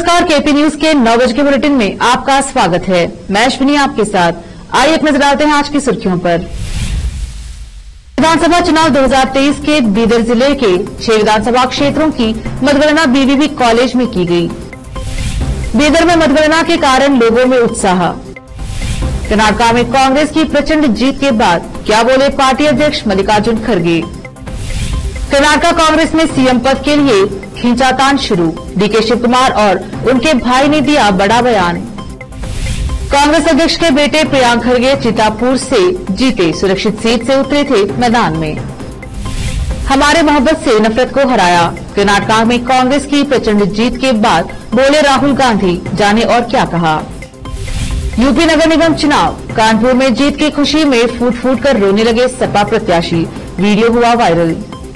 नमस्कार, KP news के 9 बजे के बुलेटिन में आपका स्वागत है। मैं अश्विनी आपके साथ। आइए एक नजर डालते हैं आज की सुर्खियों पर। विधानसभा चुनाव 2023 के बीदर जिले के 6 विधानसभा क्षेत्रों की मतगणना बीवीबी कॉलेज में की गई। बीदर में मतगणना के कारण लोगों में उत्साह। कर्नाटक में कांग्रेस की प्रचंड जीत के बाद क्या बोले पार्टी अध्यक्ष मल्लिकार्जुन खड़गे। कर्नाटक कांग्रेस में सीएम पद के लिए खींचातान शुरू। डीके शिव कुमार और उनके भाई ने दिया बड़ा बयान। कांग्रेस अध्यक्ष के बेटे प्रियांक खड़गे चितापुर से जीते, सुरक्षित सीट से उतरे थे मैदान में। हमारे मोहब्बत से नफरत को हराया। कर्नाटक में कांग्रेस की प्रचंड जीत के बाद बोले राहुल गांधी, जाने और क्या कहा। यूपी नगर निगम चुनाव, कानपुर में जीत की खुशी में फूट फूट कर रोने लगे सपा प्रत्याशी। वीडियो हुआ वायरल।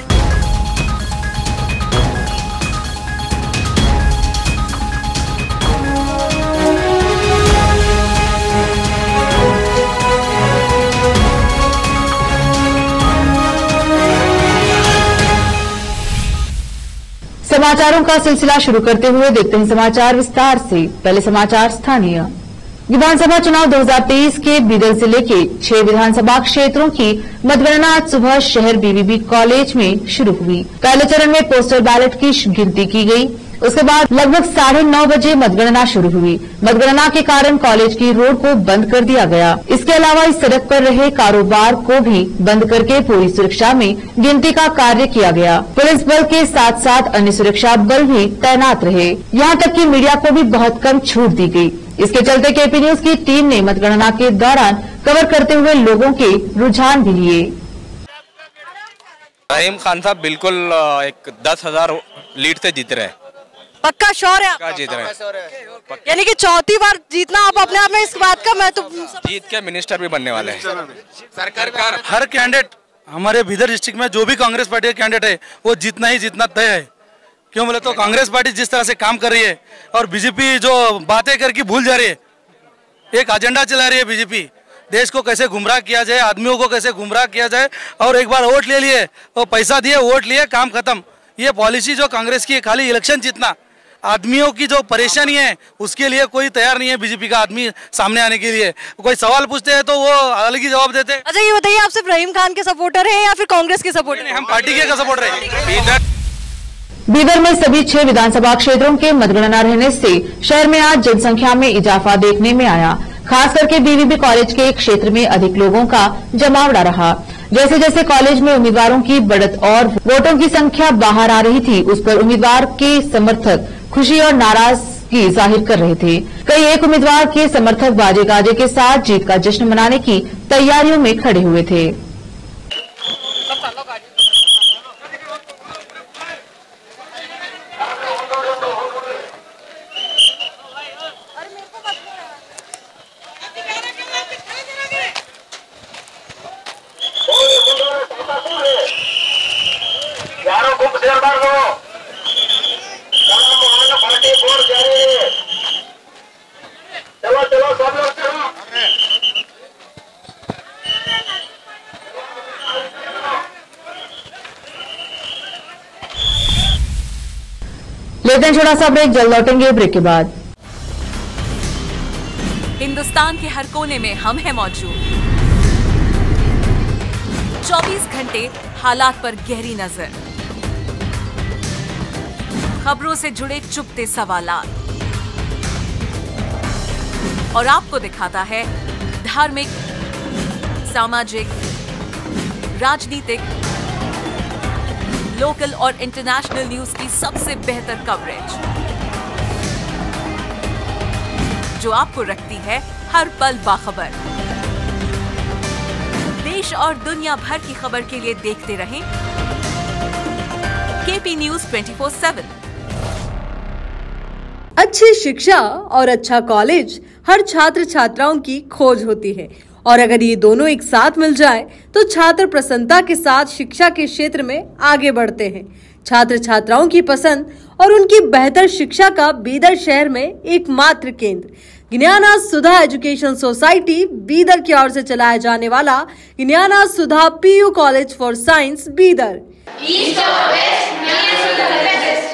समाचारों का सिलसिला शुरू करते हुए देखते हैं समाचार विस्तार से। पहले समाचार स्थानीय। विधानसभा चुनाव 2023 के बीदर जिले के 6 विधानसभा क्षेत्रों की मतगणना आज सुबह शहर बीवीबी कॉलेज में शुरू हुई। पहले चरण में पोस्टल बैलेट की गिनती की गई। उसके बाद लगभग 9:30 बजे मतगणना शुरू हुई। मतगणना के कारण कॉलेज की रोड को बंद कर दिया गया। इसके अलावा इस सड़क पर रहे कारोबार को भी बंद करके पूरी सुरक्षा में गिनती का कार्य किया गया। पुलिस बल के साथ साथ अन्य सुरक्षा बल भी तैनात रहे। यहाँ तक कि मीडिया को भी बहुत कम छूट दी गई। इसके चलते केपी न्यूज की टीम ने मतगणना के दौरान कवर करते हुए लोगों के रुझान भी लिए। रहीम खान साहब बिल्कुल एक 10,000 लीड से जीत रहे हैं। पक्का श्योर है जीत रहे हैं, यानी कि चौथी बार जीतना आप अपने आप में इस बात का मैं तो जीत के मिनिस्टर भी बनने वाले हैं। सरकार हर कैंडिडेट हमारे बीदर डिस्ट्रिक्ट में जो भी कांग्रेस पार्टी का कैंडिडेट है वो जीतना ही जीतना तय है। क्यों बोले तो कांग्रेस पार्टी जिस तरह से काम कर रही है और बीजेपी जो बातें करके भूल जा रही है, एक एजेंडा चला रही है बीजेपी, देश को कैसे गुमराह किया जाए, आदमियों को कैसे गुमराह किया जाए। और एक बार वोट ले लिए और पैसा दिए, वोट लिए, काम खत्म। ये पॉलिसी जो कांग्रेस की खाली इलेक्शन जीतना, आदमियों की जो परेशानी है उसके लिए कोई तैयार नहीं है बीजेपी का आदमी सामने आने के लिए। कोई सवाल पूछते हैं तो वो अलग ही जवाब देते हैं। अच्छा ये बताइए, आप सिर्फ रहीम खान के सपोर्टर हैं या फिर कांग्रेस के सपोर्टर हैं? हम पार्टी के सपोर्टर हैं। बीदर में सभी 6 विधानसभा क्षेत्रों के मतगणना रहने से शहर में आज जनसंख्या में इजाफा देखने में आया। खास करके बीवीबी कॉलेज के क्षेत्र में अधिक लोगों का जमावड़ा रहा। जैसे जैसे कॉलेज में उम्मीदवारों की बढ़त और वोटों की संख्या बाहर आ रही थी, उस पर उम्मीदवार के समर्थक खुशी और नाराजगी जाहिर कर रहे थे। कई एक उम्मीदवार के समर्थक बाजे गाजे के साथ जीत का जश्न मनाने की तैयारियों में खड़े हुए थे। लेते हैं छोटा सा ब्रेक, जल्द लौटेंगे ब्रेक के बाद। हिंदुस्तान के हर कोने में हम हैं मौजूद। 24 घंटे हालात पर गहरी नजर, खबरों से जुड़े चुपते सवालात और आपको दिखाता है धार्मिक, सामाजिक, राजनीतिक, लोकल और इंटरनेशनल न्यूज की सबसे बेहतर कवरेज जो आपको रखती है हर पल बाखबर। देश और दुनिया भर की खबर के लिए देखते रहें केपी न्यूज 24/7। अच्छी शिक्षा और अच्छा कॉलेज हर छात्र छात्राओं की खोज होती है, और अगर ये दोनों एक साथ मिल जाए तो छात्र प्रसन्नता के साथ शिक्षा के क्षेत्र में आगे बढ़ते हैं। छात्र छात्राओं की पसंद और उनकी बेहतर शिक्षा का बीदर शहर में एकमात्र केंद्र ज्ञाना सुधा एजुकेशन सोसाइटी बीदर की ओर से चलाया जाने वाला Gyana Sudha PU college for science Bidar.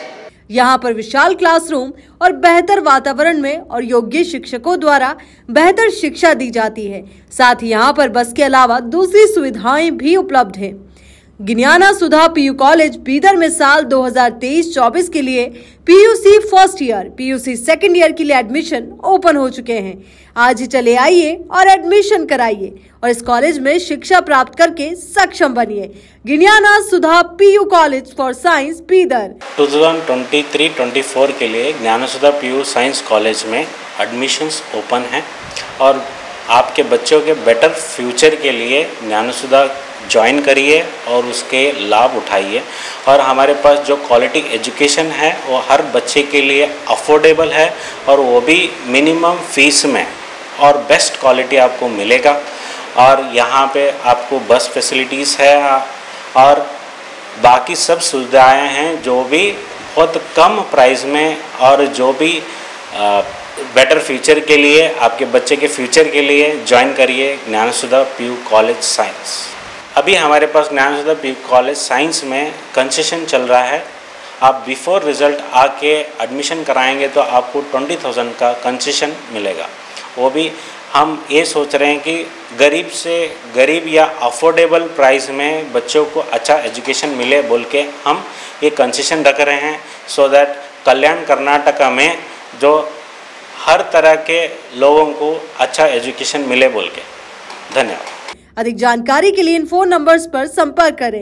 यहाँ पर विशाल क्लासरूम और बेहतर वातावरण में और योग्य शिक्षकों द्वारा बेहतर शिक्षा दी जाती है। साथ ही यहाँ पर बस के अलावा दूसरी सुविधाएं भी उपलब्ध हैं। ज्ञाना सुधा पीयू कॉलेज बीदर में साल 2023-24 के लिए PUC first year, PUC second year के लिए एडमिशन ओपन हो चुके हैं। आज ही चले आइए और एडमिशन कराइए और इस कॉलेज में शिक्षा प्राप्त करके सक्षम बनिए। Gyana Sudha PU college for science Bidar 2023-24 के लिए Gyana Sudha PU science college में एडमिशन्स ओपन हैं और आपके बच्चों के बेटर फ्यूचर के लिए ज्ञाना सुधा ज्वाइन करिए और उसके लाभ उठाइए। और हमारे पास जो क्वालिटी एजुकेशन है वो हर बच्चे के लिए अफोर्डेबल है और वो भी मिनिमम फीस में और बेस्ट क्वालिटी आपको मिलेगा। और यहाँ पे आपको बस फैसिलिटीज़ है और बाकी सब सुविधाएं हैं जो भी बहुत कम प्राइस में और जो भी बेटर फ्यूचर के लिए आपके बच्चे के फ्यूचर के लिए ज्वाइन करिए ज्ञाना सुधा पीयू कॉलेज साइंस। अभी हमारे पास Gyana Sudha PU college science में कंसेशन चल रहा है। आप बिफोर रिज़ल्ट आके एडमिशन कराएंगे तो आपको 20,000 का कंसेशन मिलेगा। वो भी हम ये सोच रहे हैं कि गरीब से गरीब या अफोर्डेबल प्राइस में बच्चों को अच्छा एजुकेशन मिले बोल के हम ये कंसेशन रख रहे हैं, सो दैट कल्याण कर्नाटका में जो हर तरह के लोगों को अच्छा एजुकेशन मिले बोल के। धन्यवाद। अधिक जानकारी के लिए इन फोन नंबर्स पर संपर्क करें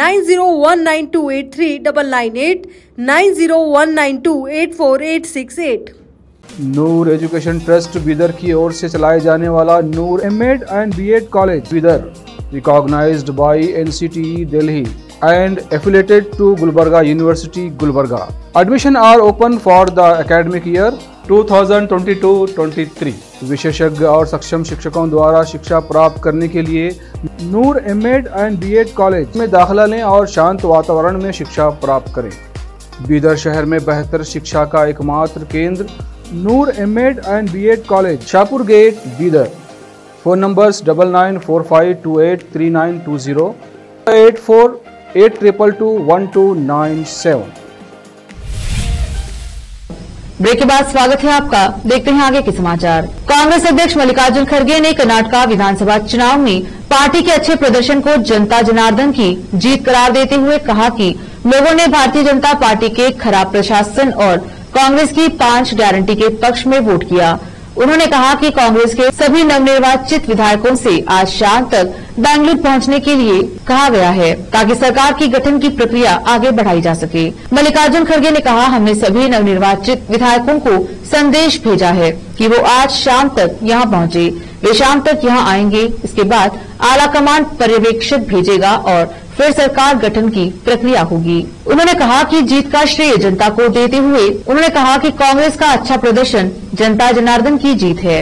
9019283998, 9019284868। नूर एजुकेशन ट्रस्ट बीदर की ओर से चलाए जाने वाला Noor MEd and BEd college Bidar, recognised by NCTE Delhi and affiliated to Gulbarga University, Gulbarga. Admission are open for the academic year 2022-23. विशेषज्ञ और सक्षम शिक्षकों द्वारा शिक्षा प्राप्त करने के लिए Noor MEd and BEd college में दाखिला लें और शांत वातावरण में शिक्षा प्राप्त करें। बीदर शहर में बेहतर शिक्षा का एकमात्र केंद्र Noor MEd and BEd college, Shahpur gate, Bidar. Phone numbers 9945283920, 8482221297। Break के बाद स्वागत है आपका। देखते हैं आगे के समाचार। कांग्रेस अध्यक्ष मल्लिकार्जुन खड़गे ने कर्नाटक विधानसभा चुनाव में पार्टी के अच्छे प्रदर्शन को जनता जनार्दन की जीत करार देते हुए कहा कि लोगों ने भारतीय जनता पार्टी के खराब प्रशासन और कांग्रेस की 5 गारंटी के पक्ष में वोट किया। उन्होंने कहा कि कांग्रेस के सभी नवनिर्वाचित विधायकों से आज शाम तक बेंगलुरु पहुंचने के लिए कहा गया है ताकि सरकार की गठन की प्रक्रिया आगे बढ़ाई जा सके। मल्लिकार्जुन खड़गे ने कहा, हमने सभी नवनिर्वाचित विधायकों को संदेश भेजा है कि वो आज शाम तक यहां पहुंचे। वे शाम तक यहां आएंगे। इसके बाद आलाकमान पर्यवेक्षक भेजेगा और फिर सरकार गठन की प्रक्रिया होगी। उन्होंने कहा कि जीत का श्रेय जनता को देते हुए उन्होंने कहा कि कांग्रेस का अच्छा प्रदर्शन जनता जनार्दन की जीत है।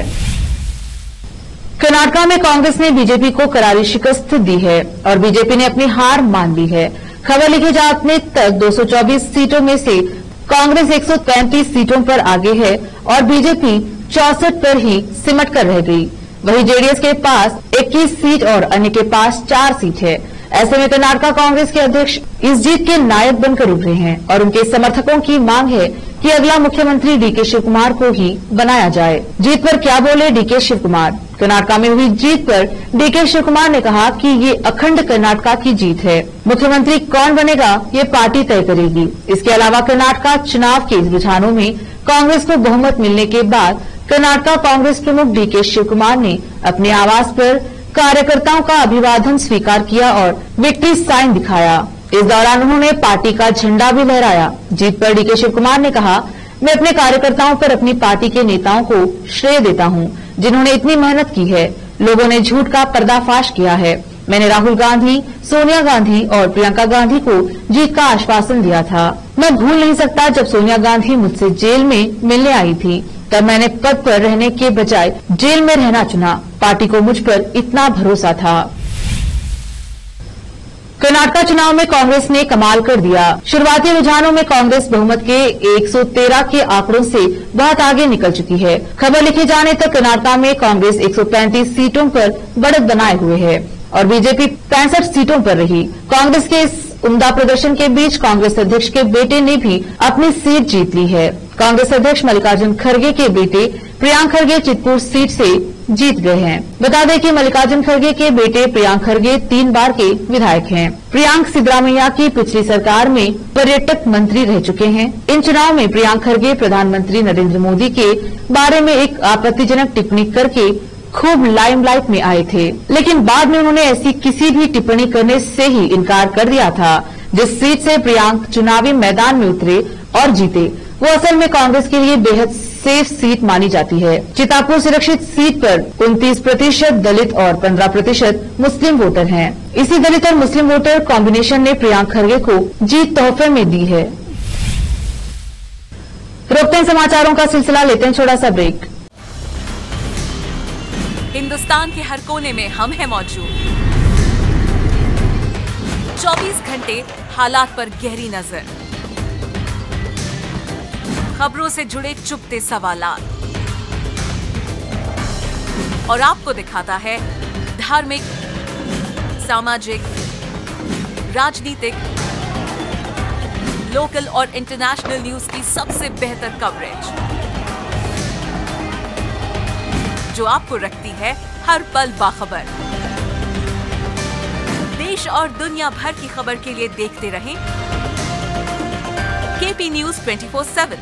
कर्नाटक में कांग्रेस ने बीजेपी को करारी शिकस्त दी है और बीजेपी ने अपनी हार मान ली है। खबर लिखे जाने तक 224 सीटों में से कांग्रेस 135 सीटों पर आगे है और बीजेपी 64 पर ही सिमट कर रह गई। वहीं जेडीएस के पास 21 सीट और अन्य के पास 4 सीट है। ऐसे में कर्नाटक कांग्रेस के अध्यक्ष इस जीत के नायक बनकर उभरे हैं और उनके समर्थकों की मांग है कि अगला मुख्यमंत्री डीके शिव कुमार को ही बनाया जाए। जीत पर क्या बोले डीके शिव कुमार? कर्नाटक में हुई जीत पर डीके शिव कुमार ने कहा कि ये अखंड कर्नाटक की जीत है। मुख्यमंत्री कौन बनेगा ये पार्टी तय करेगी। इसके अलावा कर्नाटक चुनाव के रुझानों में कांग्रेस को बहुमत मिलने के बाद कर्नाटक कांग्रेस प्रमुख डीके शिव कुमार ने अपने आवास पर कार्यकर्ताओं का अभिवादन स्वीकार किया और विक्ट्री साइन दिखाया। इस दौरान उन्होंने पार्टी का झंडा भी लहराया। जीत पर डीके शिव कुमार ने कहा, मैं अपने कार्यकर्ताओं पर अपनी पार्टी के नेताओं को श्रेय देता हूं, जिन्होंने इतनी मेहनत की है। लोगों ने झूठ का पर्दाफाश किया है। मैंने राहुल गांधी, सोनिया गांधी और प्रियंका गांधी को जीत का आश्वासन दिया था। मैं भूल नहीं सकता जब सोनिया गांधी मुझसे जेल में मिलने आई थी, तब मैंने पद पर रहने के बजाय जेल में रहना चुना। पार्टी को मुझ पर इतना भरोसा था। कर्नाटक चुनाव में कांग्रेस ने कमाल कर दिया। शुरुआती रुझानों में कांग्रेस बहुमत के 113 के आंकड़ों से बहुत आगे निकल चुकी है। खबर लिखे जाने तक कर्नाटक में कांग्रेस 135 सीटों पर बढ़त बनाए हुए है और बीजेपी 65 सीटों पर रही। कांग्रेस के इस उम्दा प्रदर्शन के बीच कांग्रेस अध्यक्ष के बेटे ने भी अपनी सीट जीत ली है। कांग्रेस अध्यक्ष मल्लिकार्जुन खड़गे के बेटे प्रियांक खड़गे चितपुर सीट से जीत गए हैं। बता दें कि मल्लिकार्जुन खड़गे के बेटे प्रियांक खड़गे 3 बार के विधायक हैं। प्रियांक सिद्धरामैया की पिछली सरकार में पर्यटक मंत्री रह चुके हैं। इन चुनाव में प्रियांक खड़गे प्रधानमंत्री नरेंद्र मोदी के बारे में एक आपत्तिजनक टिप्पणी करके खूब लाइमलाइट में आए थे, लेकिन बाद में उन्होंने ऐसी किसी भी टिप्पणी करने से ही इनकार कर दिया था। जिस सीट से प्रियांक चुनावी मैदान में उतरे और जीते, वो असल में कांग्रेस के लिए बेहद सेफ सीट मानी जाती है। चितापुर सुरक्षित सीट पर 29% दलित और 15% मुस्लिम वोटर हैं। इसी दलित और मुस्लिम वोटर कॉम्बिनेशन ने प्रियांक खड़गे को जीत तोहफे में दी है। रोकते हैं समाचारों का सिलसिला, लेते हैं छोटा सा ब्रेक। हिंदुस्तान के हर कोने में हम हैं मौजूद। 24 घंटे हालात पर गहरी नजर, खबरों से जुड़े चुपते सवालात, और आपको दिखाता है धार्मिक, सामाजिक, राजनीतिक, लोकल और इंटरनेशनल न्यूज की सबसे बेहतर कवरेज, जो आपको रखती है हर पल बाखबर। देश और दुनिया भर की खबर के लिए देखते रहें केपी न्यूज 24/7।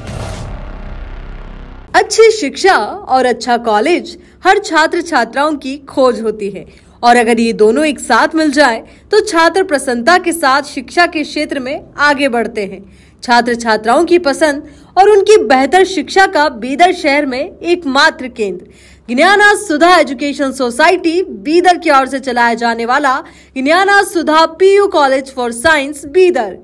अच्छी शिक्षा और अच्छा कॉलेज हर छात्र छात्राओं की खोज होती है, और अगर ये दोनों एक साथ मिल जाए तो छात्र प्रसन्नता के साथ शिक्षा के क्षेत्र में आगे बढ़ते हैं। छात्र छात्राओं की पसंद और उनकी बेहतर शिक्षा का बीदर शहर में एकमात्र केंद्र ज्ञाना सुधा एजुकेशन सोसाइटी बीदर की ओर से चलाया जाने वाला Gyana Sudha PU college for science Bidar.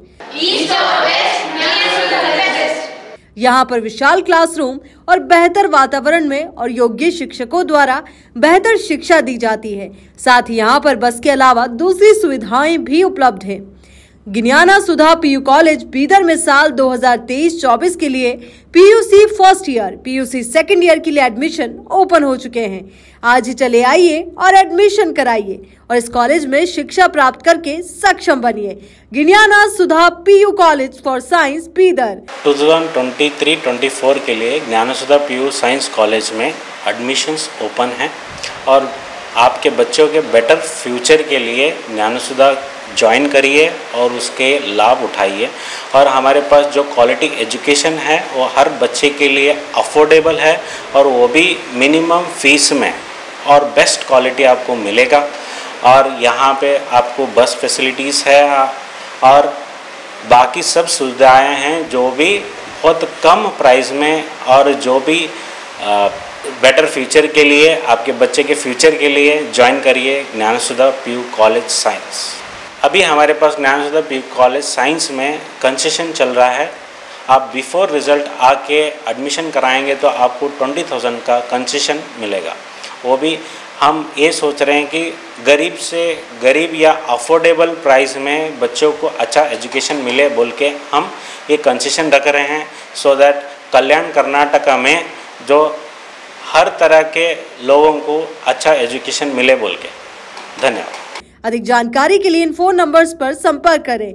यहाँ पर विशाल क्लासरूम और बेहतर वातावरण में और योग्य शिक्षकों द्वारा बेहतर शिक्षा दी जाती है। साथ ही यहाँ पर बस के अलावा दूसरी सुविधाएं भी उपलब्ध हैं। ज्ञाना सुधा पीयू कॉलेज बीदर में साल 2023-24 के लिए PUC first year, PUC second year के लिए एडमिशन ओपन हो चुके हैं। आज ही चले आइए और एडमिशन कराइए और इस कॉलेज में शिक्षा प्राप्त करके सक्षम बनिए। Gyana Sudha PU college for science Bidar. 2023-24 के लिए Gyana Sudha PU science college में एडमिशन्स ओपन हैं, और आपके बच्चों के बेटर फ्यूचर के लिए ज्ञाना सुधा ज्वाइन करिए और उसके लाभ उठाइए। और हमारे पास जो क्वालिटी एजुकेशन है वो हर बच्चे के लिए अफोर्डेबल है, और वो भी मिनिमम फीस में, और बेस्ट क्वालिटी आपको मिलेगा। और यहाँ पे आपको बस फैसिलिटीज़ है और बाकी सब सुविधाएं हैं, जो भी बहुत कम प्राइस में, और जो भी बेटर फ्यूचर के लिए, आपके बच्चे के फ्यूचर के लिए ज्वाइन करिए ज्ञाना सुधा पीयू कॉलेज साइंस। अभी हमारे पास Gyana Sudha PU college science में कंसेशन चल रहा है। आप बिफोर रिजल्ट आके एडमिशन कराएंगे तो आपको 20,000 का कंसेशन मिलेगा। वो भी हम ये सोच रहे हैं कि गरीब से गरीब या अफोर्डेबल प्राइस में बच्चों को अच्छा एजुकेशन मिले बोल के हम ये कंसेशन रख रहे हैं, सो दैट कल्याण कर्नाटका में जो हर तरह के लोगों को अच्छा एजुकेशन मिले बोल के। धन्यवाद। अधिक जानकारी के लिए इन फोन नंबर्स पर संपर्क करें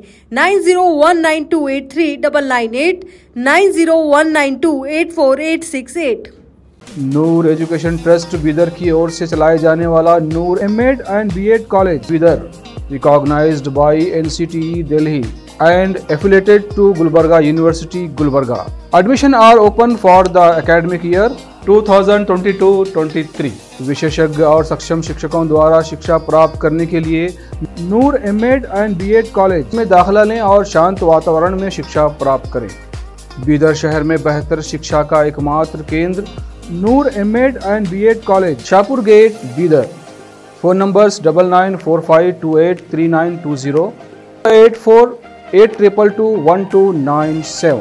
9019283998, 9019284868। नूर एजुकेशन ट्रस्ट बीदर की ओर से चलाए जाने वाला Noor MEd and BEd college Bidar, recognised by NCTE Delhi and affiliated to Gulbarga University, Gulbarga. Admission are open for the academic year 2022-23. विशेषज्ञ और सक्षम शिक्षकों द्वारा शिक्षा प्राप्त करने के लिए Noor MEd and BEd college में दाखिला लें और शांत वातावरण में शिक्षा प्राप्त करें। बीदर शहर में बेहतर शिक्षा का एकमात्र केंद्र Noor MEd and BEd college, Shahpur gate, Bidar. Phone numbers 9945283920, 8482221297।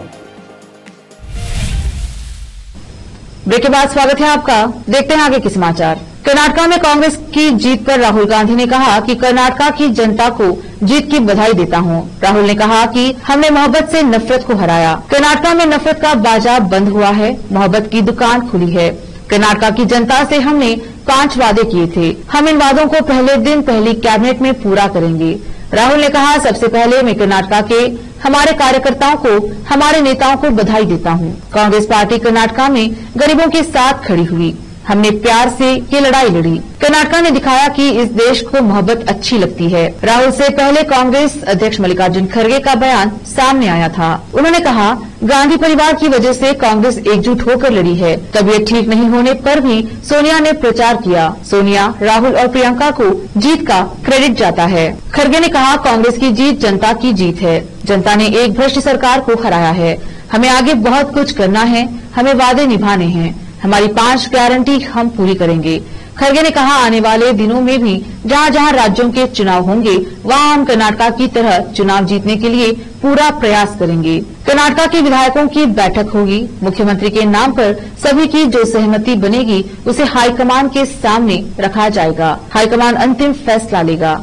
Break के बाद स्वागत है आपका। देखते हैं आगे के समाचार। कर्नाटका में कांग्रेस की जीत पर राहुल गांधी ने कहा कि कर्नाटका की जनता को जीत की बधाई देता हूं। राहुल ने कहा कि हमने मोहब्बत से नफरत को हराया। कर्नाटका में नफरत का बाजार बंद हुआ है, मोहब्बत की दुकान खुली है। कर्नाटका की जनता से हमने 5 वादे किए थे। हम इन वादों को पहले दिन पहली कैबिनेट में पूरा करेंगे। राहुल ने कहा, सबसे पहले मैं कर्नाटक के हमारे कार्यकर्ताओं को, हमारे नेताओं को बधाई देता हूं। कांग्रेस पार्टी कर्नाटक में गरीबों के साथ खड़ी हुई, हमने प्यार से ये लड़ाई लड़ी। कर्नाटक ने दिखाया कि इस देश को मोहब्बत अच्छी लगती है। राहुल से पहले कांग्रेस अध्यक्ष मल्लिकार्जुन खड़गे का बयान सामने आया था। उन्होंने कहा, गांधी परिवार की वजह से कांग्रेस एकजुट होकर लड़ी है। तबीयत ठीक नहीं होने पर भी सोनिया ने प्रचार किया। सोनिया, राहुल और प्रियंका को जीत का क्रेडिट जाता है। खड़गे ने कहा, कांग्रेस की जीत जनता की जीत है। जनता ने एक भ्रष्ट सरकार को हराया है। हमें आगे बहुत कुछ करना है, हमें वादे निभाने हैं। हमारी 5 गारंटी हम पूरी करेंगे। खड़गे ने कहा, आने वाले दिनों में भी जहां जहां राज्यों के चुनाव होंगे वहां हम कर्नाटक की तरह चुनाव जीतने के लिए पूरा प्रयास करेंगे। कर्नाटक के विधायकों की बैठक होगी। मुख्यमंत्री के नाम पर सभी की जो सहमति बनेगी उसे हाईकमान के सामने रखा जाएगा। हाईकमान अंतिम फैसला लेगा।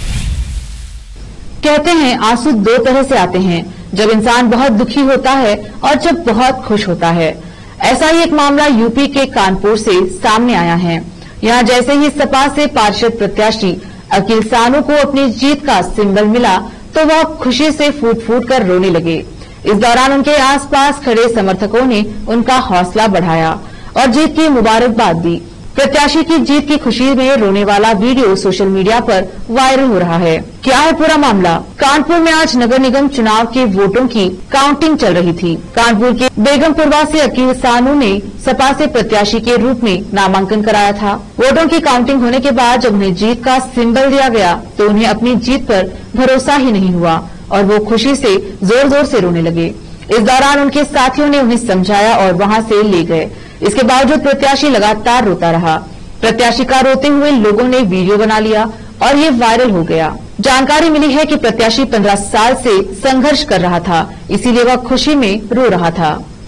कहते हैं, आंसू 2 तरह से आते हैं, जब इंसान बहुत दुखी होता है और जब बहुत खुश होता है। ऐसा ही एक मामला यूपी के कानपुर से सामने आया है। यहाँ जैसे ही सपा से पार्षद प्रत्याशी अकील सानू को अपनी जीत का सिंबल मिला तो वह खुशी से फूट फूट कर रोने लगे। इस दौरान उनके आसपास खड़े समर्थकों ने उनका हौसला बढ़ाया और जीत की मुबारकबाद दी। प्रत्याशी की जीत की खुशी में रोने वाला वीडियो सोशल मीडिया पर वायरल हो रहा है। क्या है पूरा मामला? कानपुर में आज नगर निगम चुनाव के वोटों की काउंटिंग चल रही थी। कानपुर के बेगमपुरवा से अकील सानू ने सपा से प्रत्याशी के रूप में नामांकन कराया था। वोटों की काउंटिंग होने के बाद जब उन्हें जीत का सिंबल दिया गया तो उन्हें अपनी जीत पर भरोसा ही नहीं हुआ और वो खुशी से जोर जोर से रोने लगे। इस दौरान उनके साथियों ने उन्हें समझाया और वहां से ले गए। इसके बावजूद प्रत्याशी लगातार रोता रहा। प्रत्याशी का रोते हुए लोगों ने वीडियो बना लिया और ये वायरल हो गया। जानकारी मिली है कि प्रत्याशी 15 साल से संघर्ष कर रहा था, इसीलिए वह खुशी में रो रहा था।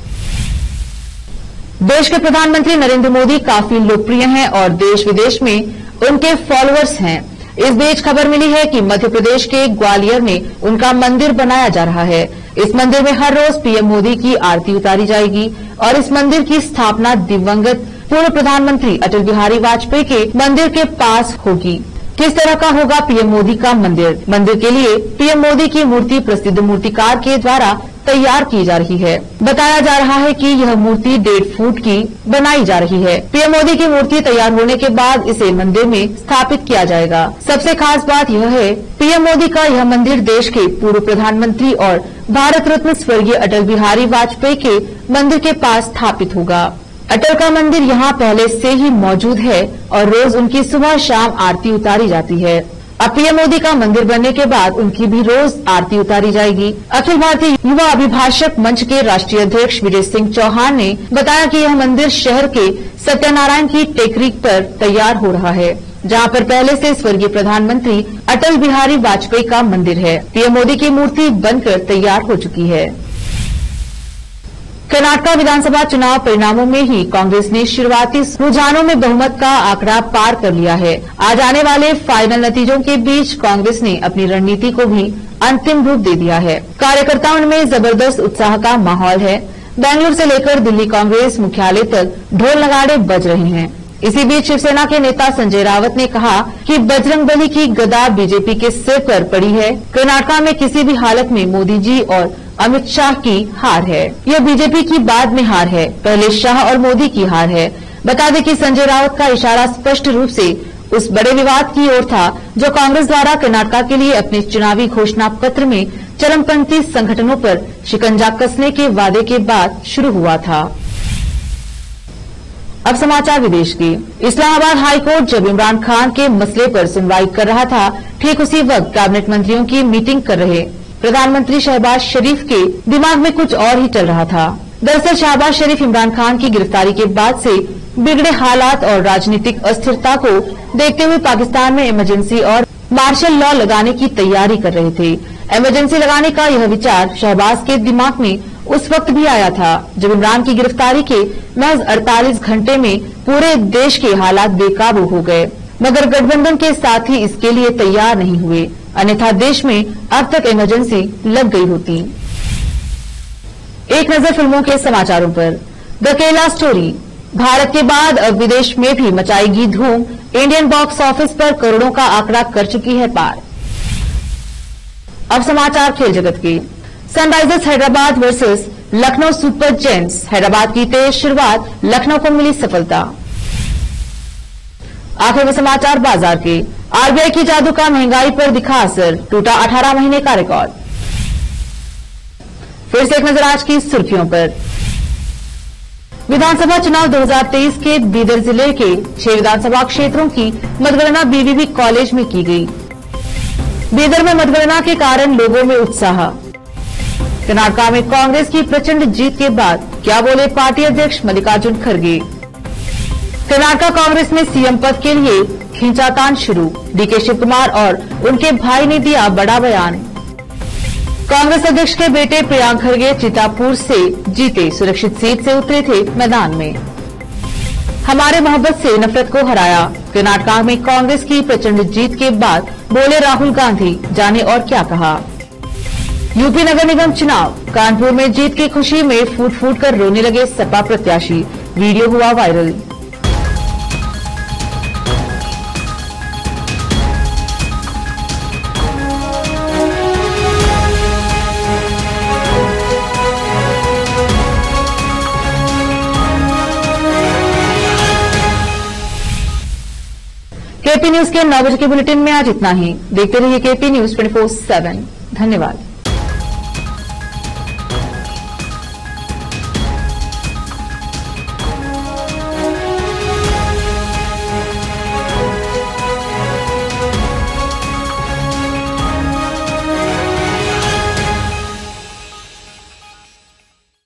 देश के प्रधानमंत्री नरेंद्र मोदी काफी लोकप्रिय हैं और देश विदेश में उनके फॉलोअर्स हैं। इस बीच खबर मिली है कि मध्य प्रदेश के ग्वालियर में उनका मंदिर बनाया जा रहा है। इस मंदिर में हर रोज पीएम मोदी की आरती उतारी जाएगी और इस मंदिर की स्थापना दिवंगत पूर्व प्रधानमंत्री अटल बिहारी वाजपेयी के मंदिर के पास होगी। किस तरह का होगा पीएम मोदी का मंदिर? मंदिर के लिए पीएम मोदी की मूर्ति प्रसिद्ध मूर्तिकार के द्वारा तैयार की जा रही है। बताया जा रहा है कि यह मूर्ति 1.5 फुट की बनाई जा रही है। पीएम मोदी की मूर्ति तैयार होने के बाद इसे मंदिर में स्थापित किया जाएगा। सबसे खास बात यह है, पीएम मोदी का यह मंदिर देश के पूर्व प्रधानमंत्री और भारत रत्न स्वर्गीय अटल बिहारी वाजपेयी के मंदिर के पास स्थापित होगा। अटल का मंदिर यहाँ पहले से ही मौजूद है और रोज उनकी सुबह शाम आरती उतारी जाती है। अब पीएम मोदी का मंदिर बनने के बाद उनकी भी रोज आरती उतारी जाएगी। अखिल भारतीय युवा अभिभाषक मंच के राष्ट्रीय अध्यक्ष वीरेंद्र सिंह चौहान ने बताया कि यह मंदिर शहर के सत्यनारायण की टेकरी पर तैयार हो रहा है, जहां पर पहले से स्वर्गीय प्रधानमंत्री अटल बिहारी वाजपेयी का मंदिर है। पीएम मोदी की मूर्ति बनकर तैयार हो चुकी है। कर्नाटक विधानसभा चुनाव परिणामों में ही कांग्रेस ने शुरुआती रुझानों में बहुमत का आंकड़ा पार कर लिया है। आज आने वाले फाइनल नतीजों के बीच कांग्रेस ने अपनी रणनीति को भी अंतिम रूप दे दिया है। कार्यकर्ताओं में जबरदस्त उत्साह का माहौल है। बेंगलुरु से लेकर दिल्ली कांग्रेस मुख्यालय तक ढोल नगाड़े बज रहे हैं। इसी बीच शिवसेना के नेता संजय रावत ने कहा कि बजरंगबली की गदा बीजेपी के सिर पर पड़ी है। कर्नाटक में किसी भी हालत में मोदी जी और अमित शाह की हार है। यह बीजेपी की बाद में हार है, पहले शाह और मोदी की हार है। बता दें कि संजय रावत का इशारा स्पष्ट रूप से उस बड़े विवाद की ओर था जो कांग्रेस द्वारा कर्नाटक के लिए अपने चुनावी घोषणा पत्र में चरमपंथी संगठनों पर शिकंजा कसने के वादे के बाद शुरू हुआ था। अब समाचार विदेश के। इस्लामाबाद हाईकोर्ट जब इमरान खान के मसले पर सुनवाई कर रहा था, ठीक उसी वक्त कैबिनेट मंत्रियों की मीटिंग कर रहे प्रधानमंत्री शहबाज शरीफ के दिमाग में कुछ और ही चल रहा था। दरअसल शहबाज शरीफ इमरान खान की गिरफ्तारी के बाद से बिगड़े हालात और राजनीतिक अस्थिरता को देखते हुए पाकिस्तान में इमरजेंसी और मार्शल लॉ लगाने की तैयारी कर रहे थे। इमरजेंसी लगाने का यह विचार शहबाज के दिमाग में उस वक्त भी आया था जब इमरान की गिरफ्तारी के महज 48 घंटे में पूरे देश के हालात बेकाबू हो गए, मगर गठबंधन के साथी इसके लिए तैयार नहीं हुए, अन्यथा देश में अब तक इमरजेंसी लग गई होती। एक नजर फिल्मों के समाचारों पर। द केरला स्टोरी भारत के बाद अब विदेश में भी मचाएगी धूम। इंडियन बॉक्स ऑफिस पर करोड़ों का आंकड़ा कर चुकी है पार। अब समाचार खेल जगत के। Sunrisers Hyderabad versus Lucknow Super Giants. Hyderabad की तेज शुरुआत, लखनऊ को मिली सफलता। आखिर में समाचार बाजार के। आरबीआई की जादू का महंगाई पर दिखा असर, टूटा 18 महीने का रिकॉर्ड। फिर से एक नजर आज की सुर्खियों पर। विधानसभा चुनाव 2023 के बीदर जिले के 6 विधानसभा क्षेत्रों की मतगणना बीवीबी कॉलेज में की गई। बीदर में मतगणना के कारण लोगों में उत्साह। कर्नाटक में कांग्रेस की प्रचंड जीत के बाद क्या बोले पार्टी अध्यक्ष मल्लिकार्जुन खड़गे। कर्नाटक कांग्रेस में सीएम पद के लिए खींचातान शुरू, डीके शिव कुमार और उनके भाई ने दिया बड़ा बयान। कांग्रेस अध्यक्ष के बेटे प्रियांक खड़गे चितापुर से जीते, सुरक्षित सीट से उतरे थे मैदान में। हमारे मोहब्बत से नफरत को हराया। कर्नाटक में कांग्रेस की प्रचंड जीत के बाद बोले राहुल गांधी, जाने और क्या कहा। यूपी नगर निगम चुनाव, कानपुर में जीत की खुशी में फूट फूट कर रोने लगे सपा प्रत्याशी, वीडियो हुआ वायरल। केपी न्यूज के 9 बजे के बुलेटिन में आज इतना ही। देखते रहिए केपी न्यूज 24/7। धन्यवाद।